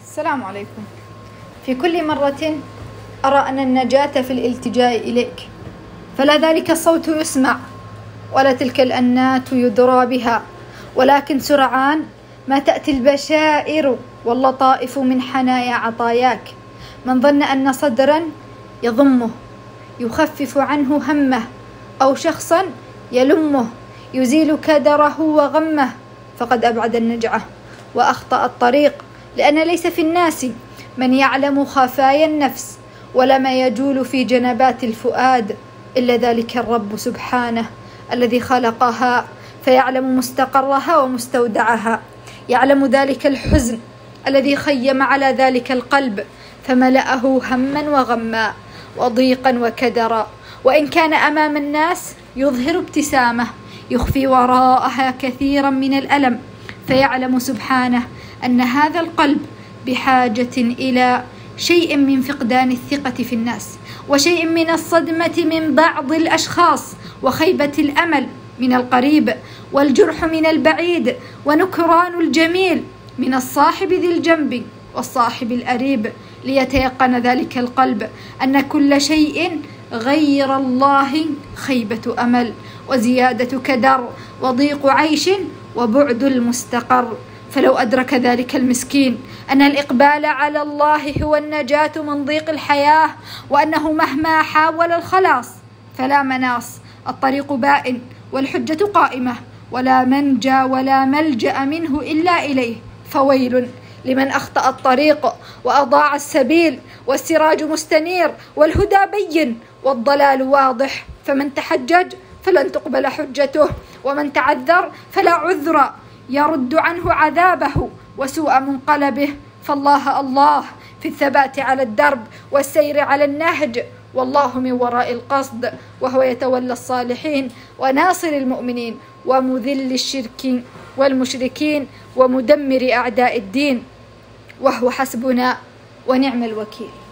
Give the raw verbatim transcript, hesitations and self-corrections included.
السلام عليكم. في كل مرة أرى أن النجاة في الالتجاء إليك، فلا ذلك الصوت يسمع ولا تلك الأنات يدرى بها، ولكن سرعان ما تأتي البشائر واللطائف من حنايا عطاياك. من ظن أن صدرا يضمه يخفف عنه همه، أو شخصا يلمه يزيل كدره وغمه، فقد أبعد النجعة وأخطأ الطريق، لأن ليس في الناس من يعلم خفايا النفس ولا ما يجول في جنبات الفؤاد إلا ذلك الرب سبحانه الذي خلقها، فيعلم مستقرها ومستودعها، يعلم ذلك الحزن الذي خيم على ذلك القلب فملأه هما وغما وضيقا وكدرا، وإن كان أمام الناس يظهر ابتسامة يخفي وراءها كثيرا من الألم، فيعلم سبحانه أن هذا القلب بحاجة إلى شيء من فقدان الثقة في الناس، وشيء من الصدمة من بعض الأشخاص، وخيبة الأمل من القريب، والجرح من البعيد، ونكران الجميل من الصاحب ذي الجنب والصاحب القريب، ليتيقن ذلك القلب أن كل شيء غير الله خيبة أمل وزيادة كدر وضيق عيش وبعد المستقر. فلو أدرك ذلك المسكين أن الإقبال على الله هو النجاة من ضيق الحياة، وأنه مهما حاول الخلاص فلا مناص، الطريق بائن والحجة قائمة، ولا منجى ولا ملجأ منه إلا إليه، فويل لمن أخطأ الطريق وأضاع السبيل، والسراج مستنير والهدى بين والضلال واضح، فمن تحجج فلن تقبل حجته، ومن تعذر فلا عذر يرد عنه عذابه وسوء منقلبه. فالله الله في الثبات على الدرب والسير على النهج، والله من وراء القصد، وهو يتولى الصالحين وناصر المؤمنين ومذل الشرك والمشركين ومدمر أعداء الدين، وهو حسبنا ونعم الوكيل.